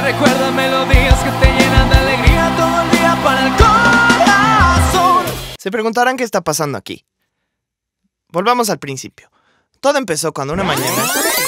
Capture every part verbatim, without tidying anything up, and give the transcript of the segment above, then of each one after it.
recuerda melodías que te llenan de alegría todo el día para el corazón. Se preguntarán qué está pasando aquí. Volvamos al principio. Todo empezó cuando una mañana...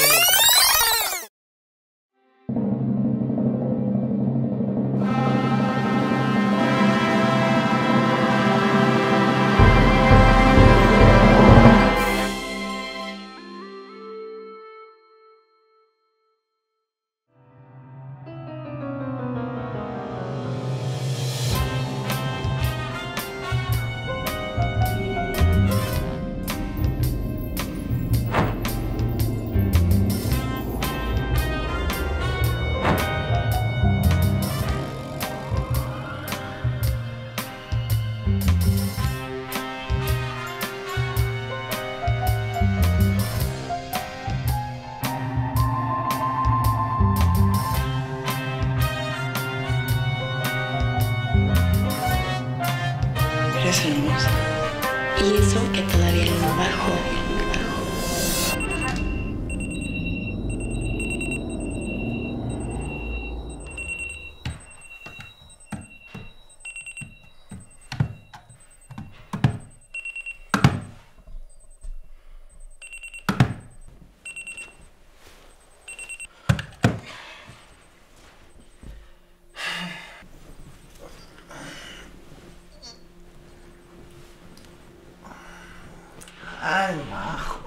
Eres hermosa. Y eso que todavía no bajo. Ay, Majo.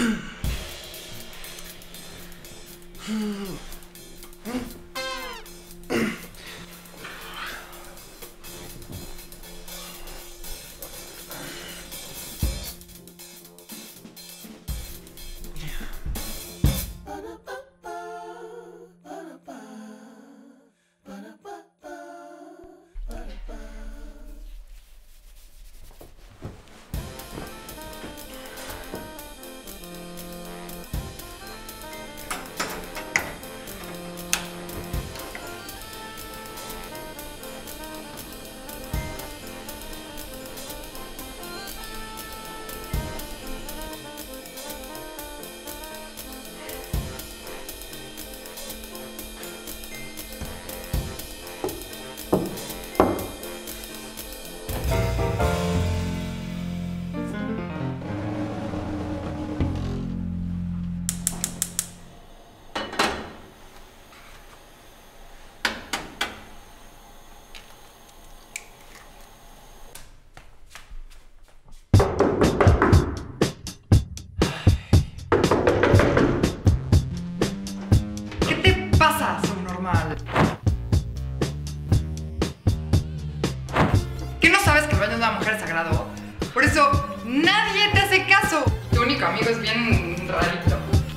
¿Qué no sabes que el baño de una mujer es sagrado? Por eso nadie te hace caso. Tu único amigo es bien rarito.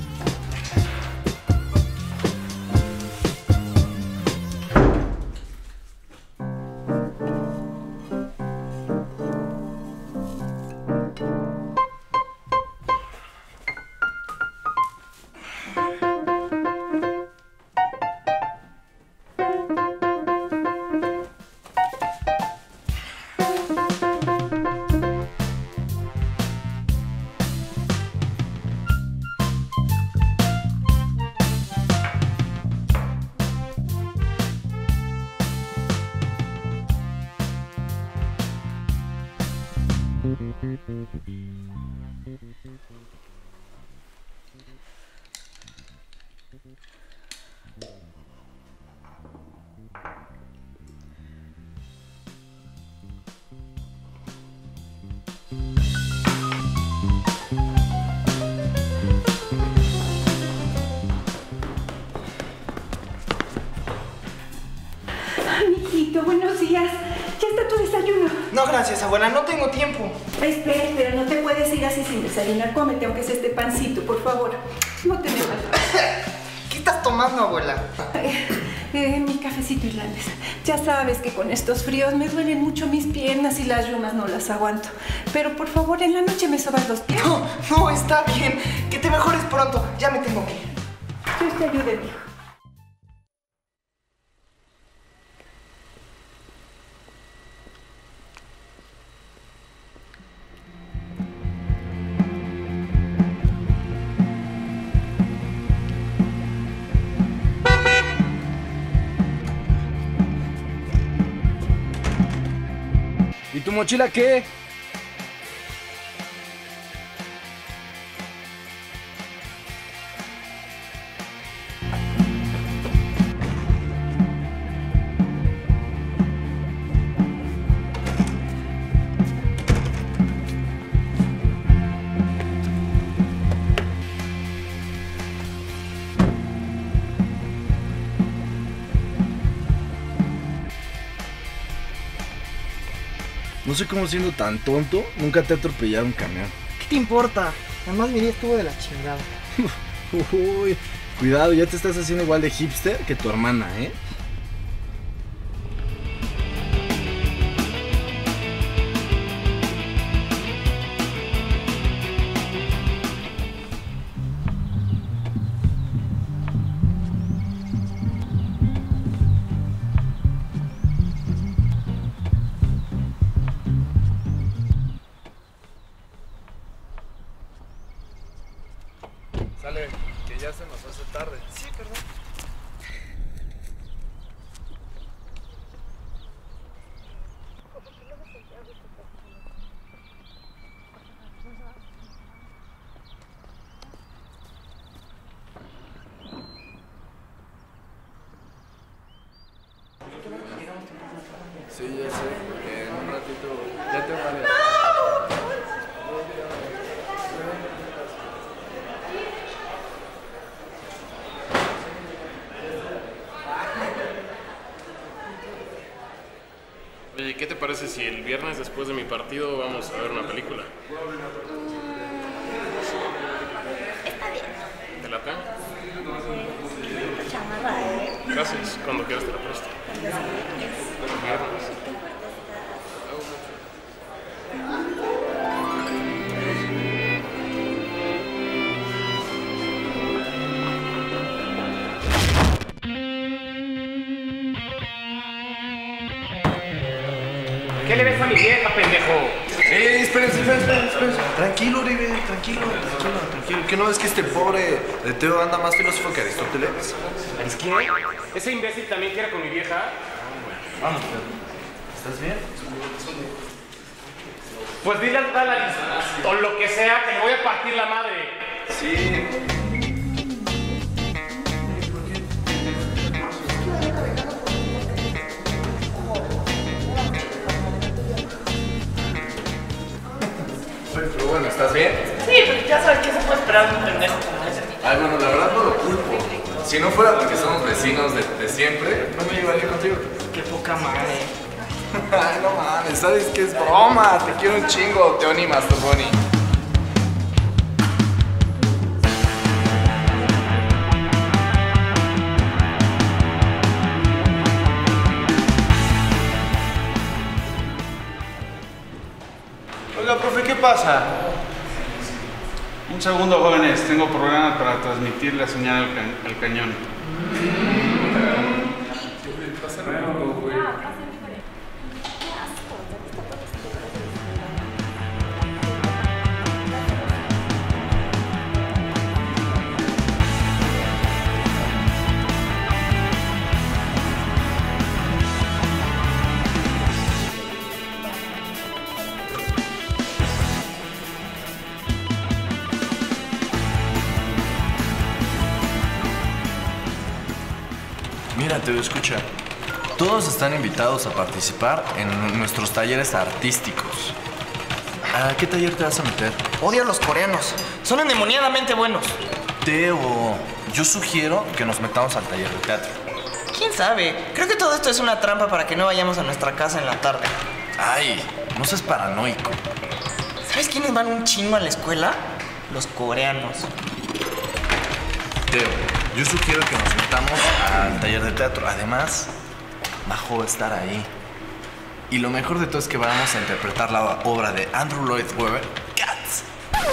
Mijito, buenos días. Ya está tu desayuno. No, gracias, abuela, no tengo tiempo. Espera, espera, no te puedes ir así sin desayunar. Cómete aunque sea este pancito, por favor. No te me vayas. ¿Qué estás tomando, abuela? Eh, eh, mi cafecito irlandés. Ya sabes que con estos fríos me duelen mucho mis piernas y las yumas no las aguanto. Pero por favor, en la noche me sobas los pies. No, no, está bien. Que te mejores pronto. Ya me tengo que ir. Dios te ayude, mijo. tu mochila qué? No sé cómo siendo tan tonto, nunca te ha atropellado un camión. ¿Qué te importa? Además mi día estuvo de la chingada. Uy, cuidado, ya te estás haciendo igual de hipster que tu hermana, ¿eh? Sale, que ya se nos hace tarde. Sí, perdón. Sí, ya sé. En un ratito ya te vale. Oye, ¿qué te parece si el viernes después de mi partido vamos a ver una película? Está bien. ¿Te late? Chamarra, ¿eh? Gracias, cuando quieras te la presto. El viernes. ¿Qué le ves a mi vieja, pendejo? Eh, espérense, espérense, espérense. Tranquilo, Oribe, tranquilo, tranquilo, tranquilo. ¿Qué no ves que este pobre de Teo anda más filósofo que Aristóteles? ¿Es qué? ¿Ese imbécil también quiere con mi vieja? Vamos, Teo. ¿Estás bien? Pues dile al tal Aris, o lo que sea, que le voy a partir la madre. Sí. Pero bueno, ¿estás bien? Sí, pero ya sabes que se puede esperar de un pendejo como ese. Ay, bueno, la verdad no lo culpo. Si no fuera porque somos vecinos de, de siempre, no me llevaría contigo. Qué poca madre. Ay, no mames, sabes que es broma. Te quiero un chingo, Teoni Masturboni. Oiga, profe, ¿qué pasa? Un segundo, jóvenes. Tengo problemas para transmitir la señal al, ca al cañón. Mira, Teo, escucha. Todos están invitados a participar en nuestros talleres artísticos. ¿A qué taller te vas a meter? Odio a los coreanos. Son endemoniadamente buenos. Teo, yo sugiero que nos metamos al taller de teatro. ¿Quién sabe? Creo que todo esto es una trampa para que no vayamos a nuestra casa en la tarde. Ay, no seas paranoico. ¿Sabes quiénes van un chingo a la escuela? Los coreanos. Teo, yo sugiero que nos metamos al taller de teatro. Además, Majo va a estar ahí. Y lo mejor de todo es que vamos a interpretar la obra de Andrew Lloyd Webber, Cats.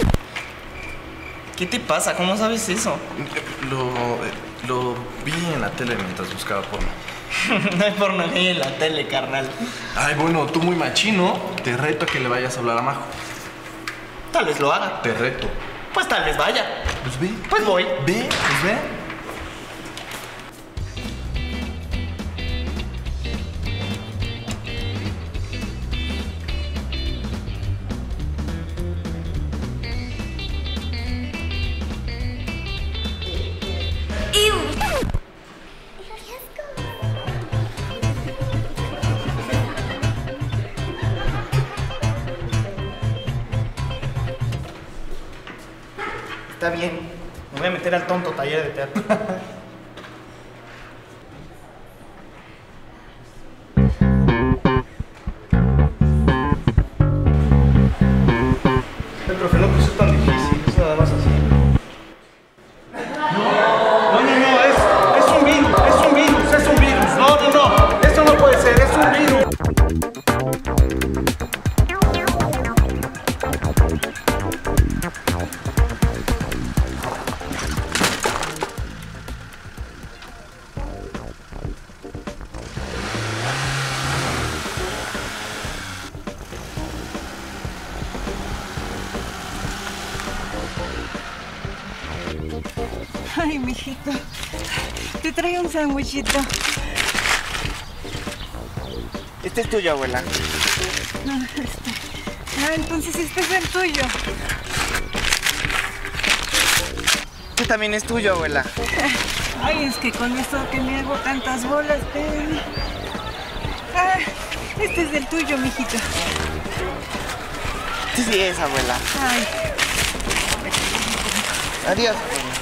¿Qué te pasa? ¿Cómo sabes eso? Lo, lo vi en la tele mientras buscaba porno. No hay porno ahí en la tele, carnal. Ay, bueno, tú muy machino, te reto a que le vayas a hablar a Majo. Tal vez lo haga. Te reto. Pues tal vez vaya. Pues ve. Pues voy. Ve, pues ve. meter al tonto taller de teatro. El profe, no puso tan difícil, es nada más así. No, no, no, no, es, es un virus, es un virus, es un virus. No, no, no, esto no puede ser, es un virus. Ay, mijito, te traigo un sándwichito. Este es tuyo, abuela. No, este. Ah, entonces este es el tuyo. Este también es tuyo, abuela. Ay, es que con esto que me hago tantas bolas, te... Ah, este es el tuyo, mijito. Este sí es, abuela. Ay. Adiós.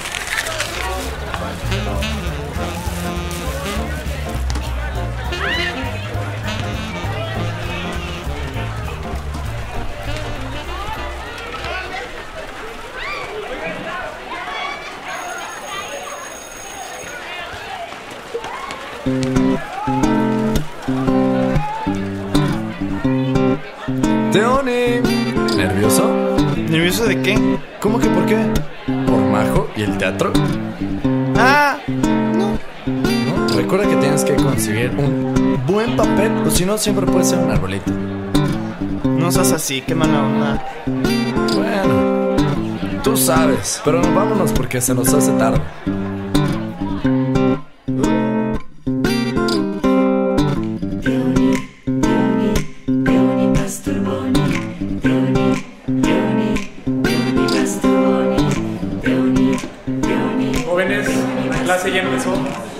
Teoni, ¿nervioso? ¿Nervioso de qué? ¿Cómo que por qué? ¿Por Majo y el teatro? Ah, no. No, recuerda que tienes que conseguir un buen papel, o si no, siempre puede ser un arbolito. No seas así, qué mala onda. Bueno, tú sabes, pero vámonos porque se nos hace tarde. La clase ya empezó.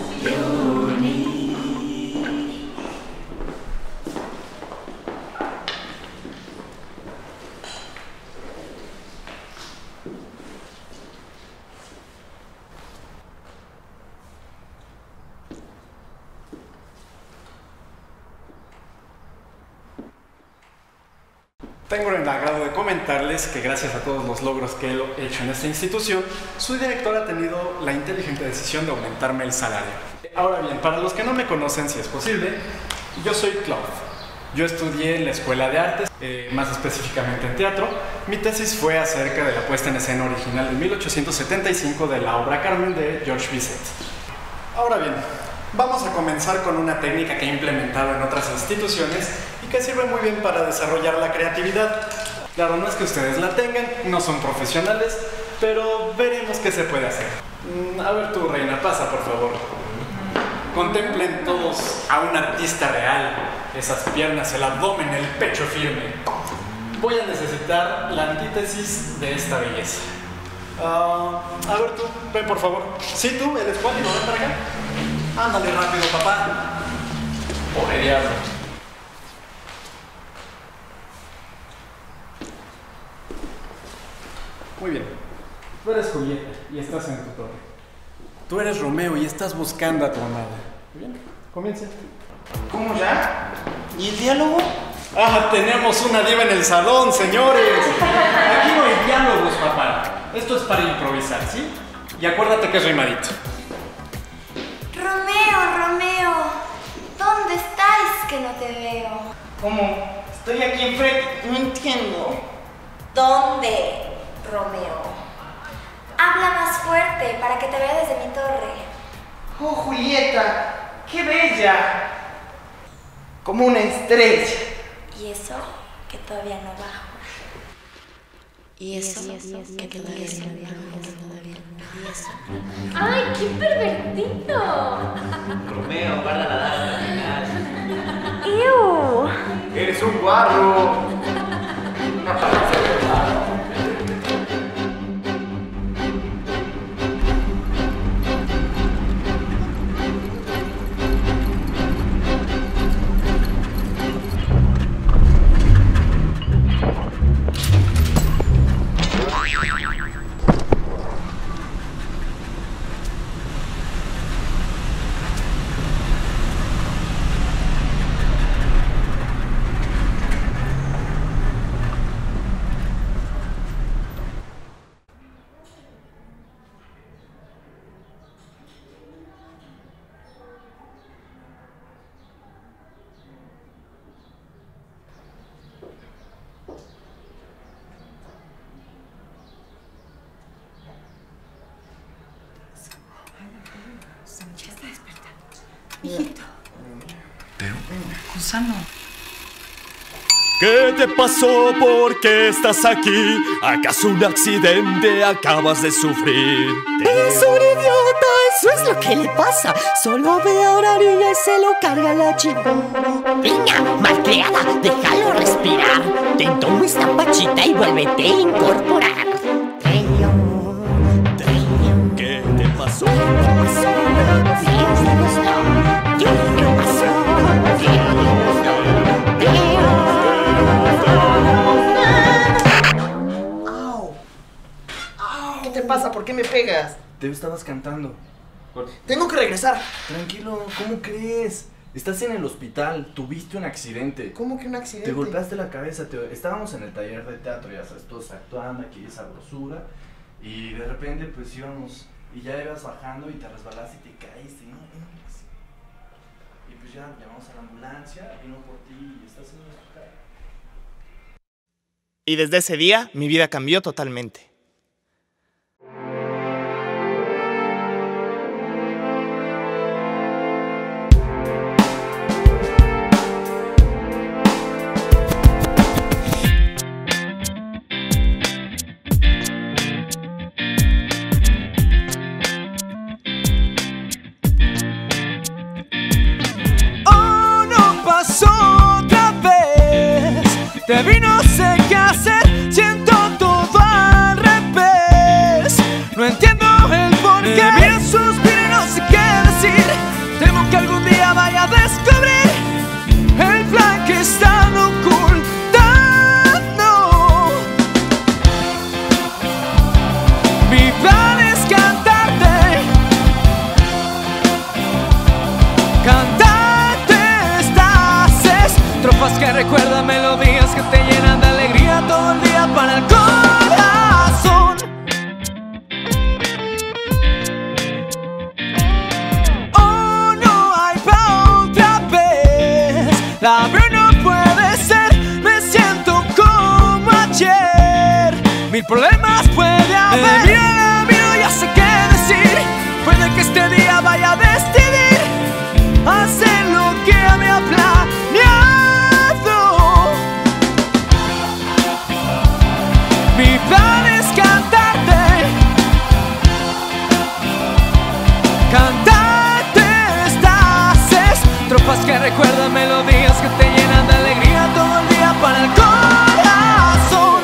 Tengo el agrado de comentarles que gracias a todos los logros que he hecho en esta institución, su director ha tenido la inteligente decisión de aumentarme el salario. Ahora bien, para los que no me conocen, si es posible, yo soy Claude. Yo estudié en la Escuela de Artes, eh, más específicamente en teatro. Mi tesis fue acerca de la puesta en escena original de mil ochocientos setenta y cinco de la obra Carmen de George Bizet. Ahora bien, vamos a comenzar con una técnica que he implementado en otras instituciones y que sirve muy bien para desarrollar la creatividad. Claro, no es que ustedes la tengan, no son profesionales, pero veremos qué se puede hacer. A ver tú, reina, pasa por favor. Contemplen todos a un artista real, esas piernas, el abdomen, el pecho firme. Voy a necesitar la antítesis de esta belleza. Uh, a ver tú, ven por favor. Sí, tú, el escuálido, ven para acá. Ándale rápido, papá. Pobre diablo. Muy bien. Tú eres Julieta y estás en tu torre. Tú eres Romeo y estás buscando a tu amada. Muy bien, comienza. ¿Cómo ya? ¿Y el diálogo? ¡Ah, tenemos una diva en el salón, señores! Aquí no hay diálogos, papá. Esto es para improvisar, ¿sí? Y acuérdate que es rimadito. Romeo, Romeo, ¿dónde estáis que no te veo? ¿Cómo? Estoy aquí enfrente, no entiendo. ¿Dónde, Romeo? Habla más fuerte para que te vea desde mi torre. Oh, Julieta, qué bella. Como una estrella. Y eso que todavía no bajo. Y eso, y eso que todavía no bajo. Y eso. ¡Ay, qué pervertido! Romeo, guarda la daga. ¡Ew! Eres un guarro. Hijito. Teo. Gusano. ¿Qué te pasó? ¿Por qué estás aquí? ¿Acaso un accidente acabas de sufrir? Es un idiota, eso es lo que le pasa. Solo ve a horario y se lo carga la chica. Niña, malcriada, déjalo respirar. Ten toma esta pachita y vuélvete a incorporar. Teo, Teo, ¿qué te pasó? ¿Qué te pasó? Dios te gustó. ¿Qué te pasó? Dios te gustó. ¿Qué te pasa? ¿Por qué me pegas? Te estabas cantando. Tengo que regresar. Tranquilo, ¿cómo crees? Estás en el hospital, tuviste un accidente. ¿Cómo que un accidente? Te golpeaste la cabeza, te... estábamos en el taller de teatro, ya sabes, todos actuando aquí, sabrosura. Y de repente pues íbamos, y ya ibas bajando y te resbalaste y te caíste, ¿no? Y pues ya llamamos a la ambulancia, vino por ti y estás en el hospital. Y desde ese día, mi vida cambió totalmente. Otra vez te vi, no sé qué hacer, siento todo al revés. No entiendo el porqué. Me miro, suspiro y no sé qué decir. Temo que algún día vaya a descubrir el plan que están ocultando. Mi plan es cantarte, cantar. Trofas que recuerdan melodías que te llenan de alegría todo el día para el corazón. Oh, no hay pa' otra vez. La veo, no puede ser. Me siento como ayer. Mil problemas puede haber. Mira, mira, ya sé qué decir. Puede que este día vaya a decidir hacer lo que me ha planeado. Mi plan es cantarte, cantarte estas estrofas que recuerdan melodías que te llenan de alegría todo el día para el corazón.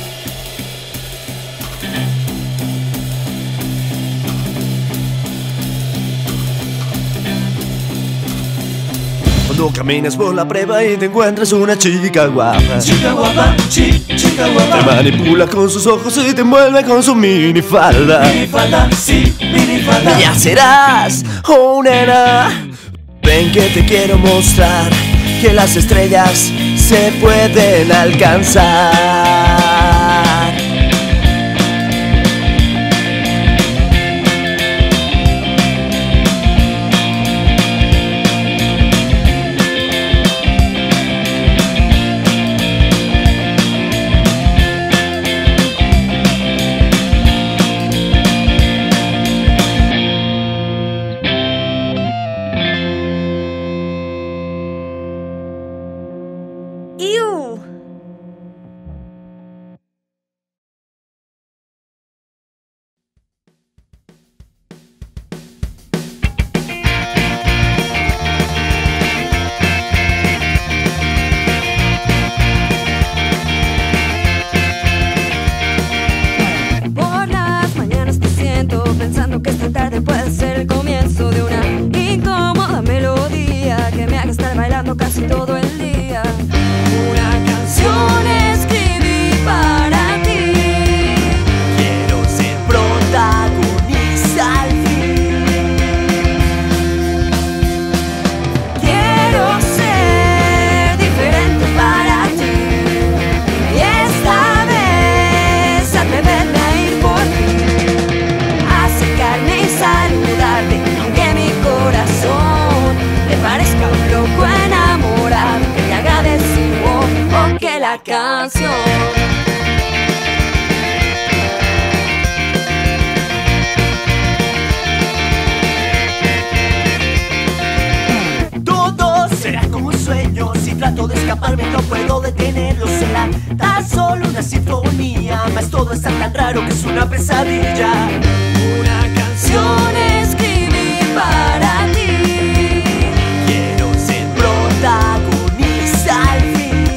Cuando caminas por la prueba y te encuentras una chica guapa, Chica guapa, chi, chica guapa. te manipula con sus ojos y te envuelve con su minifalda. Minifalda, sí, minifalda. Ya serás, oh nena, ven que te quiero mostrar que las estrellas se pueden alcanzar. Pensando que esta tarde puede ser el comienzo de una incómoda melodía que me haga estar bailando casi todo el día. Una canción escribí para ti. Quiero ser protagonista al fin. Quiero ser diferente para ti. Y esta vez atreverme a ir por ti. Acercarme y saludarte, aunque mi corazón te parezca un loco enamorado, que te haga decir oh, oh, que la canción trato de escaparme, no puedo detenerlo. Será tan solo una sinfonía, mas todo está tan raro que es una pesadilla. Una canción escribí para ti. Quiero ser protagonista al fin.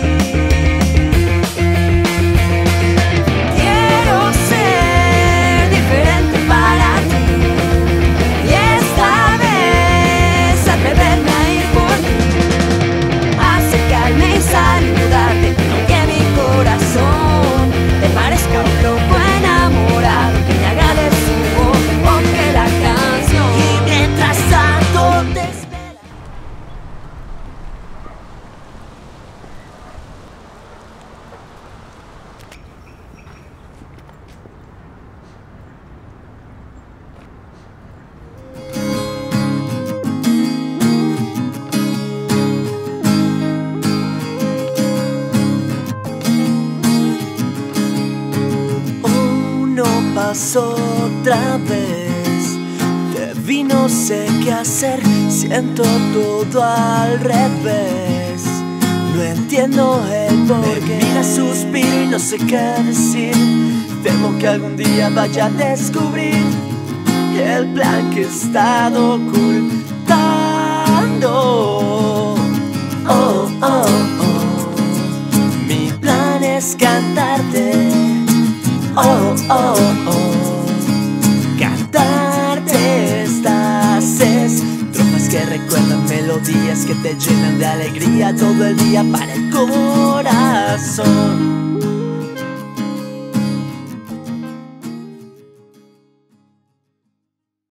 Quiero ser diferente para ti. Y esta vez atreverme a ir por ti, acercarme y saludarte, aunque mi corazón te parezca un loco enamorado que me haga de su voz, porque la canción. Y mientras tanto te espera. Pasó otra vez, te vi, no sé qué hacer, siento todo al revés. No entiendo el porqué. Mira, suspiro y no sé qué decir. Temo que algún día vaya a descubrir el plan que he estado ocultando. Oh, oh, oh. Mi plan es cantarte. Oh, oh, oh, cantarte estas estrofas que recuerdan melodías que te llenan de alegría todo el día para el corazón.